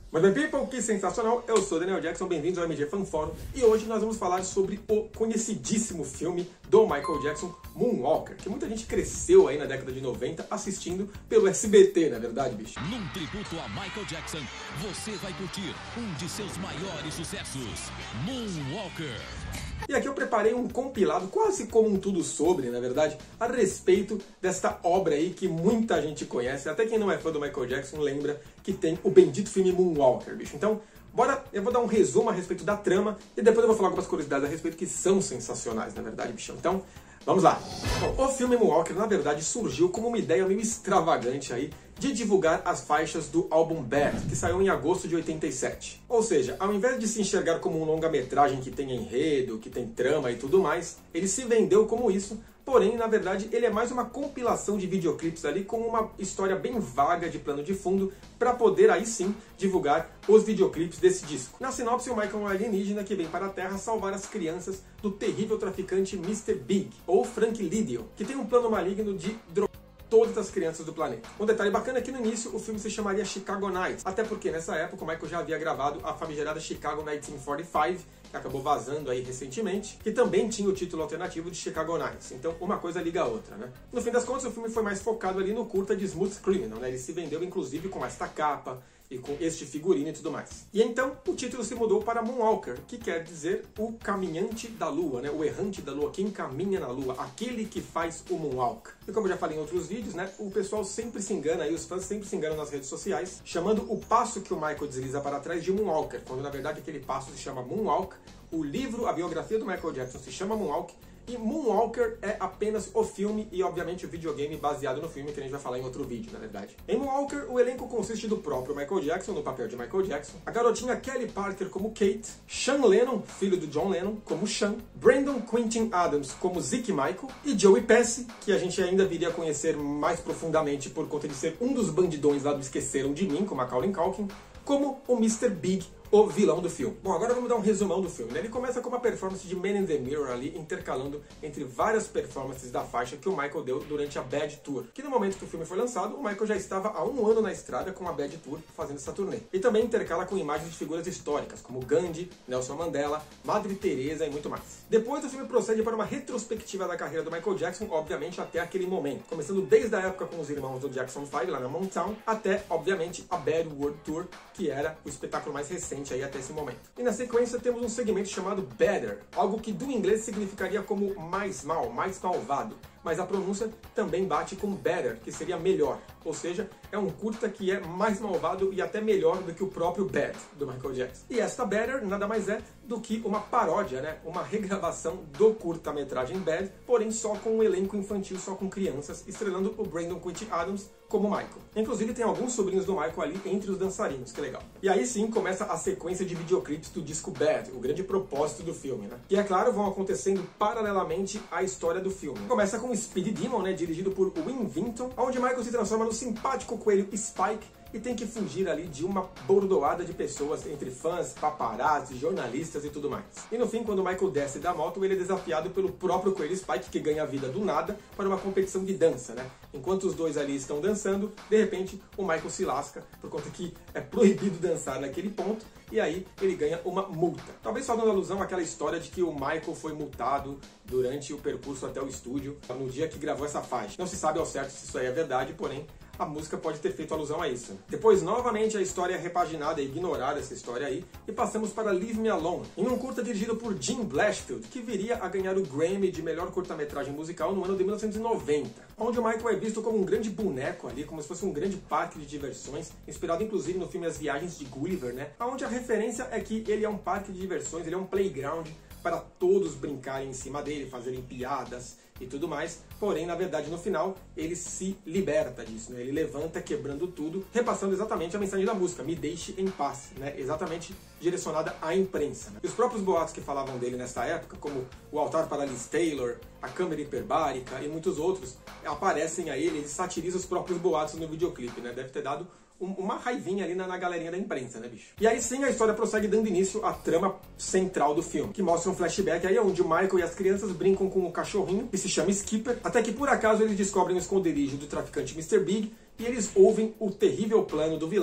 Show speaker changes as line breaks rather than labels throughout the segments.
Mas bem, people, que sensacional! Eu sou Daniel Jackson, bem-vindos ao MG Fan Forum e hoje nós vamos falar sobre o conhecidíssimo filme do Michael Jackson, Moonwalker, que muita gente cresceu aí na década de 90 assistindo pelo SBT, na verdade, bicho?
Num tributo a Michael Jackson, você vai curtir um de seus maiores sucessos, Moonwalker.
E aqui eu preparei um compilado, quase como um tudo sobre, na verdade, a respeito desta obra aí que muita gente conhece, até quem não é fã do Michael Jackson lembra que tem o bendito filme Moonwalker, bicho. Então, bora, eu vou dar um resumo a respeito da trama e depois eu vou falar algumas curiosidades a respeito que são sensacionais, na verdade, bicho. Então, vamos lá. Bom, o filme Moonwalker, na verdade, surgiu como uma ideia meio extravagante aí de divulgar as faixas do álbum Bad, que saiu em agosto de 87. Ou seja, ao invés de se enxergar como um longa-metragem que tem enredo, que tem trama e tudo mais, ele se vendeu como isso, porém, na verdade, ele é mais uma compilação de videoclipes ali com uma história bem vaga de plano de fundo para poder, aí sim, divulgar os videoclipes desse disco. Na sinopse, o Michael é um alienígena que vem para a Terra salvar as crianças do terrível traficante Mr. Big, ou Frank Liddell, que tem um plano maligno de drogar todas as crianças do planeta. Um detalhe bacana é que no início o filme se chamaria Chicago Nights, até porque nessa época o Michael já havia gravado a famigerada Chicago 1945, que acabou vazando aí recentemente, que também tinha o título alternativo de Chicago Nights. Então uma coisa liga a outra, né? No fim das contas o filme foi mais focado ali no curta de Smooth Criminal, né? Ele se vendeu inclusive com esta capa e com este figurino e tudo mais. E então o título se mudou para Moonwalker, que quer dizer o caminhante da lua, né? O errante da lua, quem caminha na lua, aquele que faz o Moonwalk. E como eu já falei em outros vídeos, né? O pessoal sempre se engana, aí os fãs sempre se enganam nas redes sociais, chamando o passo que o Michael desliza para trás de Moonwalker, quando na verdade aquele passo se chama Moonwalk. O livro, a biografia do Michael Jackson se chama Moonwalk, e Moonwalker é apenas o filme e, obviamente, o videogame baseado no filme, que a gente vai falar em outro vídeo, na verdade. Em Moonwalker, o elenco consiste do próprio Michael Jackson, no papel de Michael Jackson, a garotinha Kelly Parker como Kate, Sean Lennon, filho do John Lennon, como Sean, Brandon Quentin Adams como Zeke Michael, e Joey Pesci, que a gente ainda viria a conhecer mais profundamente por conta de ser um dos bandidões lá do Esqueceram de Mim, com Macaulay Culkin, como o Mr. Big, o vilão do filme. Bom, agora vamos dar um resumão do filme, né? Ele começa com uma performance de Man in the Mirror ali, intercalando entre várias performances da faixa que o Michael deu durante a Bad Tour. Que no momento que o filme foi lançado, o Michael já estava há um ano na estrada com a Bad Tour, fazendo essa turnê. E também intercala com imagens de figuras históricas, como Gandhi, Nelson Mandela, Madre Teresa e muito mais. Depois o filme procede para uma retrospectiva da carreira do Michael Jackson, obviamente até aquele momento. Começando desde a época com os irmãos do Jackson 5, lá na Motown, até, obviamente, a Bad World Tour, que era o espetáculo mais recente aí até esse momento. E na sequência temos um segmento chamado Better, algo que do inglês significaria como mais mal, mais malvado, mas a pronúncia também bate com better, que seria melhor, ou seja, é um curta que é mais malvado e até melhor do que o próprio Bad, do Michael Jackson. E esta Better nada mais é do que uma paródia, né? Uma regravação do curta-metragem Bad, porém só com um elenco infantil, só com crianças, estrelando o Brandon Quentin Adams como Michael. Inclusive tem alguns sobrinhos do Michael ali entre os dançarinos, que legal. E aí sim começa a sequência de videoclipes do disco Bad, o grande propósito do filme, né? E é claro, vão acontecendo paralelamente à história do filme. Começa com Speed Demon, né, dirigido por Win Vinton, onde Michael se transforma no simpático coelho Spike e tem que fugir ali de uma bordoada de pessoas, entre fãs, paparazzi, jornalistas e tudo mais. E no fim, quando Michael desce da moto, ele é desafiado pelo próprio coelho Spike, que ganha a vida do nada, para uma competição de dança, né? Enquanto os dois ali estão dançando, de repente o Michael se lasca, por conta que é proibido dançar naquele ponto, e aí ele ganha uma multa. Talvez fazendo alusão àquela história de que o Michael foi multado durante o percurso até o estúdio, no dia que gravou essa faixa. Não se sabe ao certo se isso aí é verdade, porém a música pode ter feito alusão a isso. Depois, novamente, a história é repaginada e ignorada, essa história aí, e passamos para Leave Me Alone, em um curta dirigido por Jim Blashfield, que viria a ganhar o Grammy de melhor curta-metragem musical no ano de 1990, onde o Michael é visto como um grande boneco ali, como se fosse um grande parque de diversões, inspirado inclusive no filme As Viagens de Gulliver, né? Onde a referência é que ele é um parque de diversões, ele é um playground para todos brincarem em cima dele, fazerem piadas e tudo mais, porém, na verdade, no final, ele se liberta disso, né? Ele levanta, quebrando tudo, repassando exatamente a mensagem da música, Me Deixe em Paz, né? Exatamente direcionada à imprensa, né? E os próprios boatos que falavam dele nessa época, como o Altar para Liz Taylor, a Câmera Hiperbárica e muitos outros, aparecem a ele satirizam os próprios boatos no videoclipe, né? Deve ter dado uma raivinha ali na galerinha da imprensa, né, bicho? E aí sim a história prossegue dando início à trama central do filme, que mostra um flashback aí onde o Michael e as crianças brincam com o cachorrinho, que se chama Skipper, até que por acaso eles descobrem o esconderijo do traficante Mr. Big e eles ouvem o terrível plano do vilão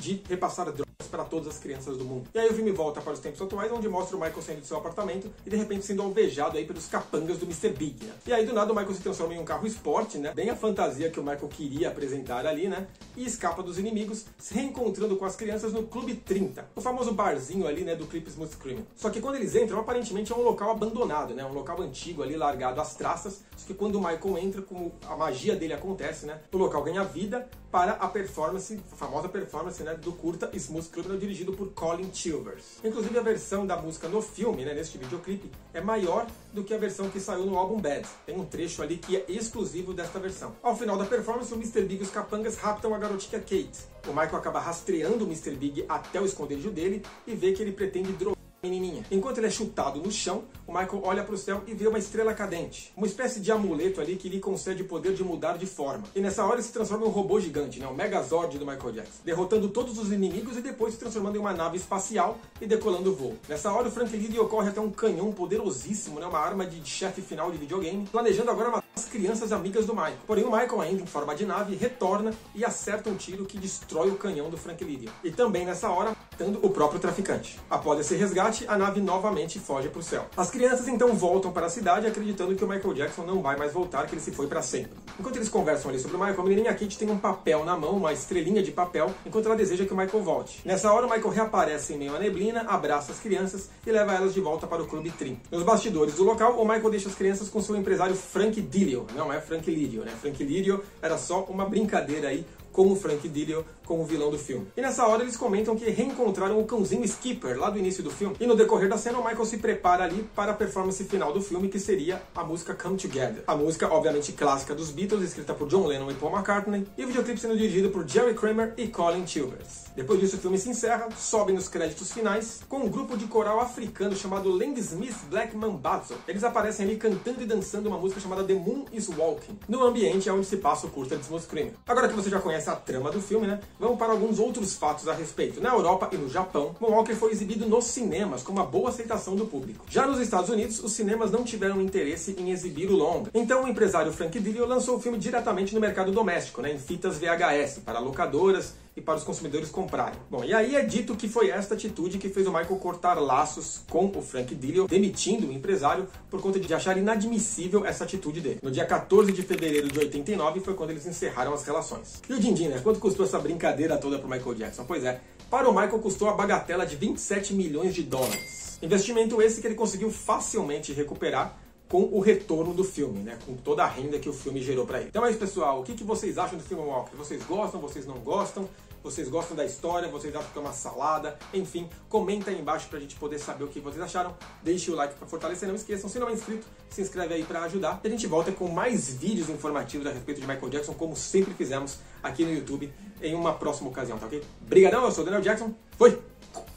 de repassar drogas para todas as crianças do mundo. E aí o filme volta para os tempos atuais, onde mostra o Michael saindo de seu apartamento e de repente sendo alvejado aí pelos capangas do Mr. Big, né? E aí do nada o Michael se transforma em um carro esporte, né? Bem a fantasia que o Michael queria apresentar ali, né? E escapa dos inimigos, se reencontrando com as crianças no Clube 30, o famoso barzinho ali, né, do clipe Smooth Criminal. Só que quando eles entram, aparentemente é um local abandonado, né? Um local antigo ali, largado às traças. Só que quando o Michael entra, como a magia dele acontece, né? O local ganha vida para a performance, a famosa performance, né, do curta Smooth Criminal, dirigido por Colin Chilvers. Inclusive a versão da música no filme, né, neste videoclipe, é maior do que a versão que saiu no álbum Bad. Tem um trecho ali que é exclusivo desta versão. Ao final da performance, o Mr. Big e os capangas raptam a garotinha Kate. O Michael acaba rastreando o Mr. Big até o esconderijo dele e vê que ele pretende drogar a menininha. Enquanto ele é chutado no chão, o Michael olha para o céu e vê uma estrela cadente, uma espécie de amuleto ali que lhe concede o poder de mudar de forma. E nessa hora ele se transforma em um robô gigante, né? O Megazord do Michael Jackson, derrotando todos os inimigos e depois se transformando em uma nave espacial e decolando o voo. Nessa hora o Frank Lily ocorre até um canhão poderosíssimo, né? Uma arma de chefe final de videogame, planejando agora matar as crianças amigas do Michael. Porém o Michael, ainda em forma de nave, retorna e acerta um tiro que destrói o canhão do Frank Lily. E também nessa hora, matando o próprio traficante. Após esse resgate, a nave novamente foge para o céu. As crianças então voltam para a cidade acreditando que o Michael Jackson não vai mais voltar, que ele se foi para sempre. Enquanto eles conversam ali sobre o Michael, a menininha Kate tem um papel na mão, uma estrelinha de papel, enquanto ela deseja que o Michael volte. Nessa hora o Michael reaparece em meio à neblina, abraça as crianças e leva elas de volta para o Clube 30. Nos bastidores do local, o Michael deixa as crianças com seu empresário Frank Dilio. Não é Frank Lirio, né? Frank Lirio era só uma brincadeira aí com o Frank Dilio como vilão do filme. E nessa hora eles comentam que reencontraram o cãozinho Skipper lá do início do filme. E no decorrer da cena o Michael se prepara ali para a performance final do filme, que seria a música Come Together. A música, obviamente, clássica dos Beatles, escrita por John Lennon e Paul McCartney, e o videoclipe sendo dirigido por Jerry Kramer e Colin Chilvers. Depois disso o filme se encerra, sobem nos créditos finais, com um grupo de coral africano chamado Lang Smith Black Mambazo. Eles aparecem ali cantando e dançando uma música chamada The Moon is Walking, no ambiente onde se passa o curta de Smooth Criminal. Agora que você já conhece a trama do filme, né, vamos para alguns outros fatos a respeito. Na Europa e no Japão, Moonwalker foi exibido nos cinemas com uma boa aceitação do público. Já nos Estados Unidos, os cinemas não tiveram interesse em exibir o longa. Então o empresário Frank Dilio lançou o filme diretamente no mercado doméstico, né, em fitas VHS, para locadoras e para os consumidores comprarem. Bom, e aí é dito que foi esta atitude que fez o Michael cortar laços com o Frank Dilio, demitindo o empresário por conta de achar inadmissível essa atitude dele. No dia 14 de fevereiro de 89 foi quando eles encerraram as relações. E o din-din, né? Quanto custou essa brincadeira toda pro Michael Jackson? Pois é, para o Michael custou a bagatela de 27 milhões de dólares. Investimento esse que ele conseguiu facilmente recuperar com o retorno do filme, né? Com toda a renda que o filme gerou para ele. Então é isso, pessoal. O que vocês acham do filme Moonwalker? Vocês gostam? Vocês não gostam? Vocês gostam da história? Vocês acham que é uma salada? Enfim, comenta aí embaixo pra gente poder saber o que vocês acharam. Deixe o like pra fortalecer. Não esqueçam, se não é inscrito, se inscreve aí pra ajudar. E a gente volta com mais vídeos informativos a respeito de Michael Jackson, como sempre fizemos aqui no YouTube, em uma próxima ocasião, tá ok? Brigadão, eu sou o Daniel Jackson. Fui!